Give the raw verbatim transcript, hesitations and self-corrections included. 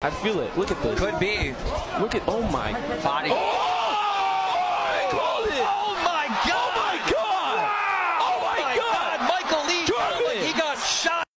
I feel it. Look at this. Could be. Look at, oh my. Body. Oh! I called it! Oh my God! Oh my God! Oh my God!